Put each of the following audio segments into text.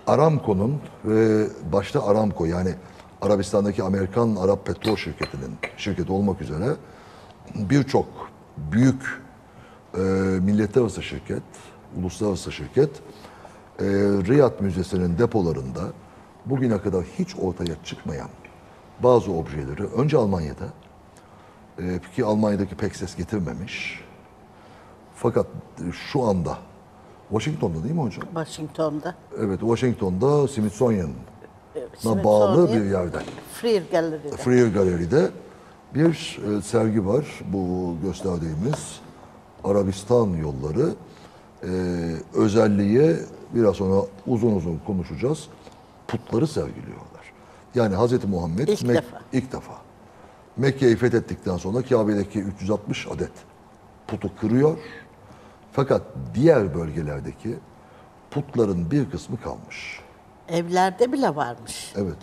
Aramco'nun ve başta Aramco yani Arabistan'daki Amerikan Arap Petrol şirketi olmak üzere birçok büyük milletler arası şirket, uluslararası şirket Riyad Müzesi'nin depolarında bugüne kadar hiç ortaya çıkmayan bazı objeleri önce Almanya'da ki Almanya'daki pek ses getirmemiş. Fakat şu anda Washington'da değil mi hocam? Washington'da. Evet, Washington'da Smithsonian'a bağlı bir yerde. Freer Gallery'de bir sergi var. Bu gösterdiğimiz Arabistan yolları. Özelliği biraz sonra uzun konuşacağız. Putları sergiliyorlar. Yani Hz. Muhammed ilk defa Mekke'yi fethettikten sonra Kabe'deki 360 adet putu kırıyor. Fakat diğer bölgelerdeki putların bir kısmı kalmış. Evlerde bile varmış. Evet.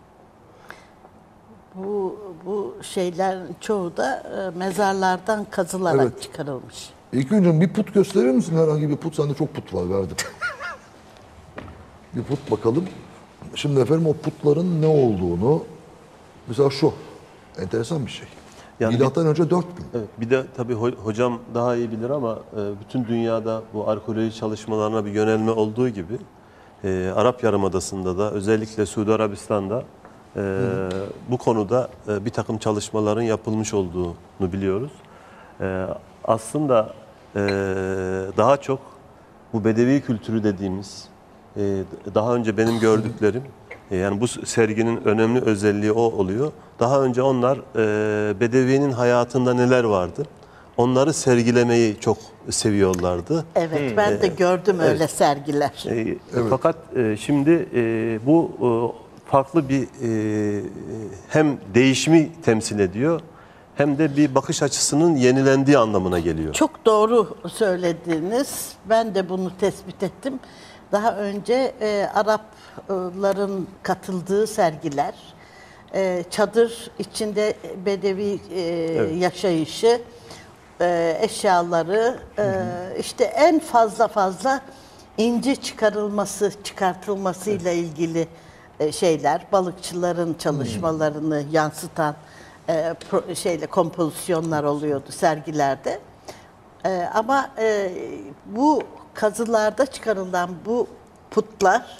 Bu şeylerin çoğu da mezarlardan kazılarak çıkarılmış. İlk önce bir put gösterir misin? Herhangi bir put. Sende çok put var, verdim. Bir put bakalım. Şimdi efendim o putların ne olduğunu, mesela şu, enteresan bir şey. Yani Milattan önce 4000. Evet, bir de tabii hocam daha iyi bilir ama bütün dünyada bu arkeoloji çalışmalarına bir yönelme olduğu gibi Arap Yarımadası'nda da özellikle Suudi Arabistan'da bu konuda bir takım çalışmaların yapılmış olduğunu biliyoruz. Aslında daha çok bu Bedevi kültürü dediğimiz daha önce benim gördüklerim yani bu serginin önemli özelliği o oluyor. Daha önce onlar Bedevi'nin hayatında neler vardı? Onları sergilemeyi çok seviyorlardı. Evet, ben de gördüm öyle sergiler. Evet. Fakat şimdi bu farklı bir hem değişimi temsil ediyor hem de bir bakış açısının yenilendiği anlamına geliyor. Çok doğru söylediniz. Ben de bunu tespit ettim. Daha önce Arapların katıldığı sergiler, çadır içinde Bedevi yaşayışı, eşyaları, işte en fazla inci çıkartılmasıyla ilgili şeyler, balıkçıların çalışmalarını yansıtan kompozisyonlar oluyordu sergilerde. Ama bu kazılarda çıkarılan bu putlar,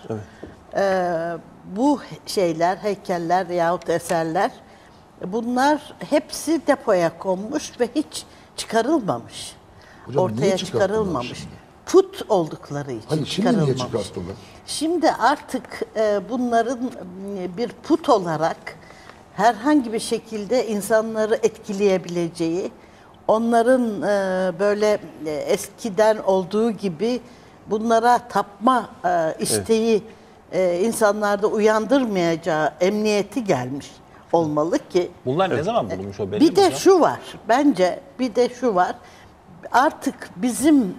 bu heykeller yahut eserler, bunlar hepsi depoya konmuş ve hiç çıkarılmamış. Hocam, ortaya çıkarılmamış. Şimdi? Put oldukları için Hani şimdi niye çıkarttılar? Şimdi artık bunların bir put olarak herhangi bir şekilde insanları etkileyebileceği, onların böyle eskiden olduğu gibi bunlara tapma isteği insanlarda uyandırmayacağı emniyeti gelmiş olmalı ki. Bunlar ne zaman bulunmuş o belli Bir mi de hocam? şu var, bence bir de şu var. Artık bizim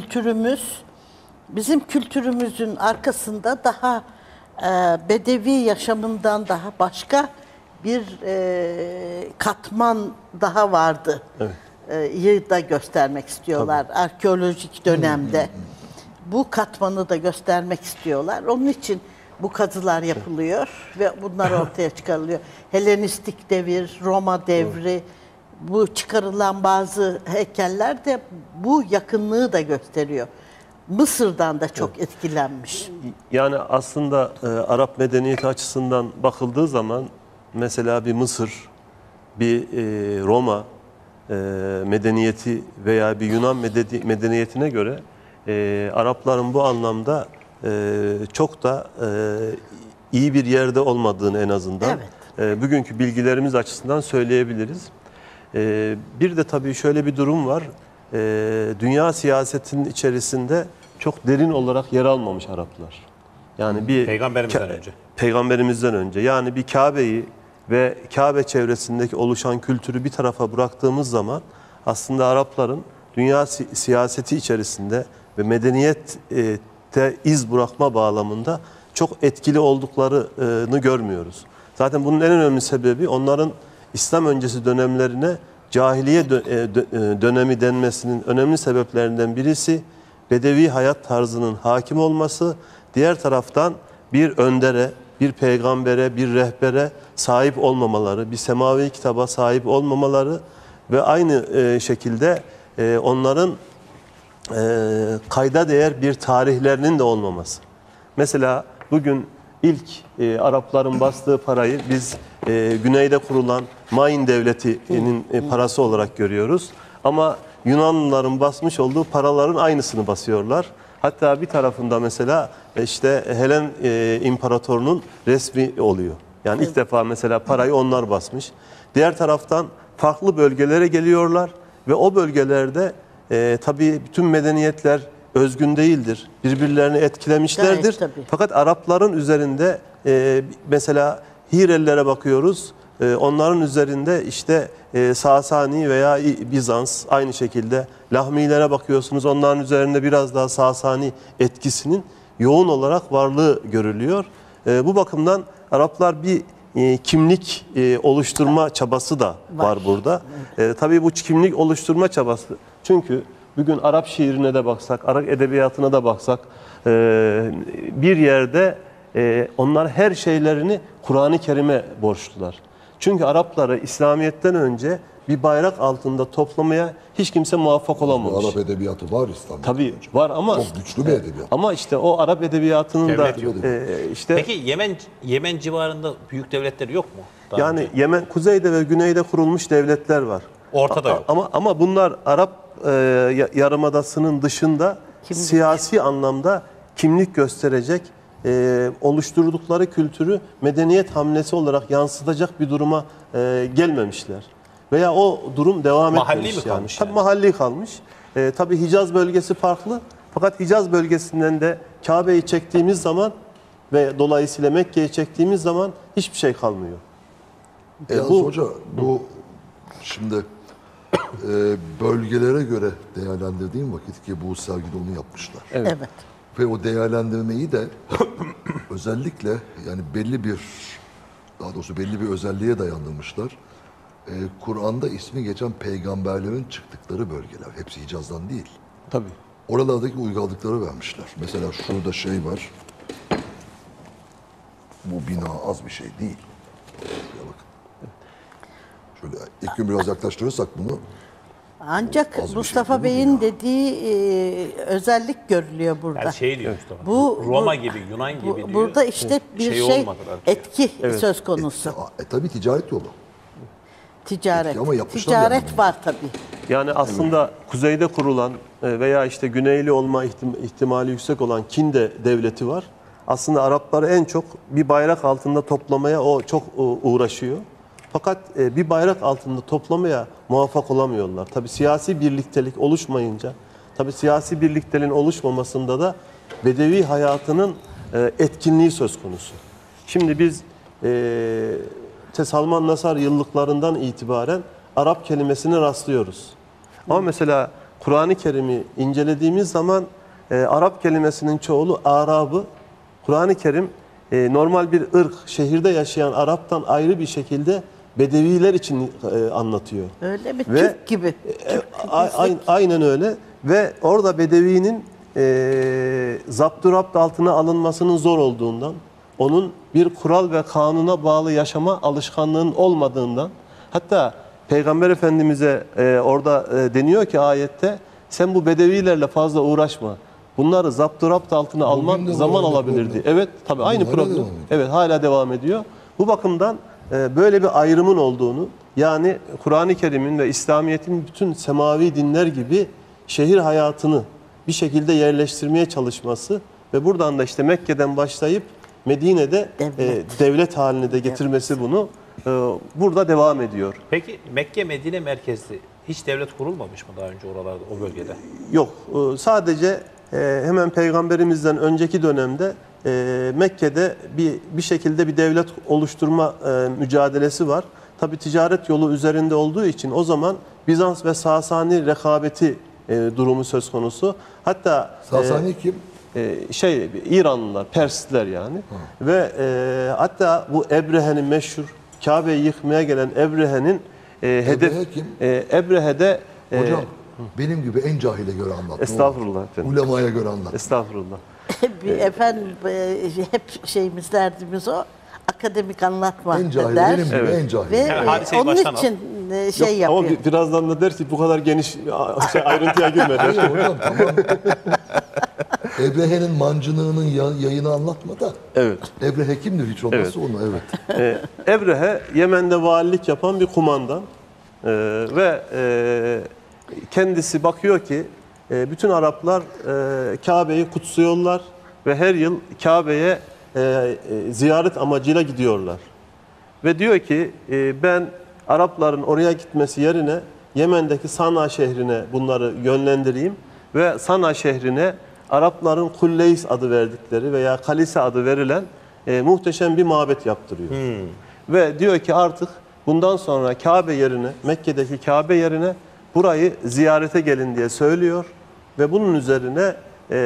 kültürümüzün arkasında daha Bedevi yaşamından daha başka bir katman daha vardı. Evet. Da göstermek istiyorlar arkeolojik dönemde. Bu katmanı da göstermek istiyorlar. Onun için bu kazılar yapılıyor ve bunlar ortaya çıkarılıyor. Helenistik devir, Roma devri, bu çıkarılan bazı heykeller de bu yakınlığı da gösteriyor. Mısır'dan da çok etkilenmiş. Yani aslında Arap medeniyeti açısından bakıldığı zaman mesela bir Mısır, bir Roma medeniyeti veya bir Yunan medeniyetine göre Arapların bu anlamda çok da iyi bir yerde olmadığını en azından bugünkü bilgilerimiz açısından söyleyebiliriz. Bir de tabii şöyle bir durum var. Dünya siyasetinin içerisinde çok derin olarak yer almamış Araplar. Yani bir Peygamberimizden önce. Yani bir Kabe'yi ve Kabe çevresindeki oluşan kültürü bir tarafa bıraktığımız zaman aslında Arapların dünya siyaseti içerisinde ve medeniyette iz bırakma bağlamında çok etkili olduklarını görmüyoruz. Zaten bunun en önemli sebebi onların İslam öncesi dönemlerine cahiliye dönemi denmesinin önemli sebeplerinden birisi Bedevi hayat tarzının hakim olması, diğer taraftan bir öndere, bir peygambere, bir rehbere sahip olmamaları, bir semavi kitaba sahip olmamaları ve aynı şekilde onların kayda değer bir tarihlerinin de olmaması. Mesela bugün ilk Arapların bastığı parayı biz güneyde kurulan Main Devleti'nin parası olarak görüyoruz. Ama Yunanlıların basmış olduğu paraların aynısını basıyorlar. Hatta bir tarafında mesela işte Helen İmparatorunun resmi oluyor. Yani ilk defa mesela parayı onlar basmış. Diğer taraftan farklı bölgelere geliyorlar ve o bölgelerde tabii bütün medeniyetler özgün değildir. Birbirlerini etkilemişlerdir. Gayet tabii. Fakat Arapların üzerinde mesela Hirelilere bakıyoruz. Onların üzerinde işte Sasani veya Bizans, aynı şekilde Lahmilere bakıyorsunuz. Onların üzerinde biraz daha Sasani etkisinin yoğun olarak varlığı görülüyor. Bu bakımdan Araplar bir kimlik oluşturma çabası da var burada. Tabii bu kimlik oluşturma çabası. Çünkü bugün Arap şiirine de baksak, Arap edebiyatına da baksak bir yerde onlar her şeylerini Kur'an-ı Kerim'e borçlular. Çünkü Arapları İslamiyet'ten önce bir bayrak altında toplamaya hiç kimse muvaffak olamamış. Arap edebiyatı var İstanbul'da. Tabii var ama Çok güçlü bir edebiyat. ama işte o Arap edebiyatının Devlet da yok. işte Peki Yemen civarında büyük devletleri yok mu? Daha yani önce? Yemen kuzeyde ve güneyde kurulmuş devletler var. Ortada yok. Ama bunlar Arap Yarımadası'nın dışında siyasi anlamda kimlik gösterecek, oluşturdukları kültürü medeniyet hamlesi olarak yansıtacak bir duruma gelmemişler. Veya o durum devam Mahalli etmemiş mi yani. kalmış Tabii yani? mahalli kalmış. Tabii Hicaz bölgesi farklı. Fakat Hicaz bölgesinden de Kabe'yi çektiğimiz zaman ve dolayısıyla Mekke'yi çektiğimiz zaman hiçbir şey kalmıyor. Yalnız bu- hoca bu şimdi bölgelere göre değerlendirdiğim vakit ki bu sergide onu yapmışlar. Evet. Ve o değerlendirmeyi de özellikle yani daha doğrusu belli bir özelliğe dayandırmışlar. Kur'an'da ismi geçen peygamberlerin çıktıkları bölgeler. Hepsi Hicaz'dan değil. Tabii. Oralardaki uygarlıkları vermişler. Mesela şurada şey var. Bu bina az bir şey değil. Şuraya bakın. Şöyle ilk gün biraz yaklaştırırsak bunu Ancak Az bir şey Mustafa değil mi Bey'in ya? dediği özellik görülüyor burada. Yani şey diyor Mustafa. Bu Roma bu- gibi, Yunan gibi bu- diyor. Burada işte bir Şey şey olmadılar. etki söz konusu. tabii ticaret yolu. Ticaret. Etki ama yapmışlar Ticaret yani. var tabii. Yani aslında kuzeyde kurulan veya işte güneyli olma ihtimali yüksek olan Kinde devleti var. Aslında Arapları en çok bir bayrak altında toplamaya o çok uğraşıyor. Fakat bir bayrak altında toplamaya muvaffak olamıyorlar. Tabii siyasi birliktelik oluşmayınca, tabii siyasi birlikteliğin oluşmamasında da Bedevi hayatının etkinliği söz konusu. Şimdi biz Salman Nasar yıllıklarından itibaren Arap kelimesine rastlıyoruz. Ama mesela Kur'an-ı Kerim'i incelediğimiz zaman Arap kelimesinin çoğulu Arabı. Kur'an-ı Kerim normal bir ırk, şehirde yaşayan Arap'tan ayrı bir şekilde Bedeviler için anlatıyor. Öyle mi? Ve- Türk gibi. Aynen öyle ve orada Bedevi'nin zapturapt altına alınmasının zor olduğundan, onun bir kural ve kanuna bağlı yaşama alışkanlığının olmadığından, hatta Peygamber Efendimiz'e orada deniyor ki ayette, sen bu Bedevilerle fazla uğraşma. Bunları zapturapt altına alman de zaman var aynı alabilirdi. problem. Evet, tabii aynı hala problem. devam ediyor. Evet, hala devam ediyor. Bu bakımdan böyle bir ayrımın olduğunu, yani Kur'an-ı Kerim'in ve İslamiyet'in bütün semavi dinler gibi şehir hayatını bir şekilde yerleştirmeye çalışması ve buradan da işte Mekke'den başlayıp Medine'de devlet haline de getirmesi bunu burada devam ediyor. Peki Mekke Medine merkezli hiç devlet kurulmamış mı daha önce oralarda, o bölgede? Yok, sadece hemen Peygamberimizden önceki dönemde Mekke'de bir şekilde bir devlet oluşturma mücadelesi var. Tabi ticaret yolu üzerinde olduğu için o zaman Bizans ve Sasani rekabeti durumu söz konusu. Hatta Sasani kim? İranlılar, Persler yani. Ve hatta bu Ebrehe'nin meşhur Kabe'yi yıkmaya gelen Ebrehe'nin Ebrehe kim? Ebrehe'de Hocam benim gibi en cahile göre anlat. ne olur. estağfurullah efendim. Ulemaya göre anlat. Estağfurullah. Efendim hep şeyimiz derdimiz o. Akademik anlatma En cahil, der. benim gibi en cahil. Ve Yani hadiseyi onun baştan al. için şey Ama yapıyor. birazdan da der ki bu kadar geniş ayrıntıya girme der. Hayır hocam tamam. Ebrehe'nin mancınığının yayını anlatma da. Evet. Ebrehe kimdir hiç olmazsa onu evet. Ebrehe Yemen'de valilik yapan bir kumandan. Ve kendisi bakıyor ki bütün Araplar Kabe'yi kutsuyorlar ve her yıl Kabe'ye ziyaret amacıyla gidiyorlar. Ve diyor ki ben Arapların oraya gitmesi yerine Yemen'deki Sana şehrine bunları yönlendireyim ve Sana şehrine Arapların Kulleys adı verdikleri veya Kalise adı verilen muhteşem bir mabet yaptırıyor. Ve diyor ki artık bundan sonra Kabe yerine, Mekke'deki Kabe yerine burayı ziyarete gelin diye söylüyor. Ve bunun üzerine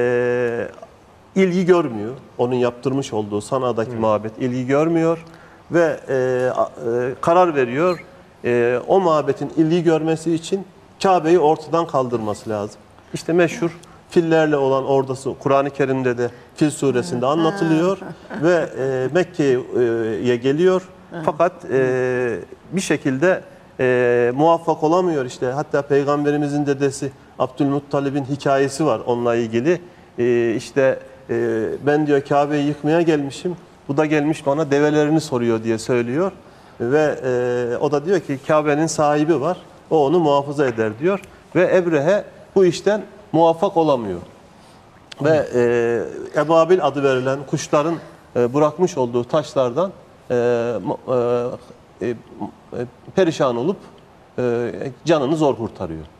ilgi görmüyor. Onun yaptırmış olduğu Sana'daki mabet ilgi görmüyor. Ve karar veriyor. O mabetin ilgi görmesi için Kabe'yi ortadan kaldırması lazım. İşte meşhur fillerle olan ordası Kur'an-ı Kerim'de de Fil suresinde anlatılıyor. Ve Mekke'ye geliyor. Fakat bir şekilde muvaffak olamıyor işte. Hatta Peygamberimizin dedesi Abdülmuttalib'in hikayesi var onunla ilgili. İşte ben diyor Kabe'yi yıkmaya gelmişim. Bu da gelmiş bana develerini soruyor diye söylüyor. Ve o da diyor ki Kabe'nin sahibi var. O onu muhafaza eder diyor. Ve Ebrehe bu işten muvaffak olamıyor. Ve Ebabil adı verilen kuşların bırakmış olduğu taşlardan perişan olup canını zor kurtarıyor.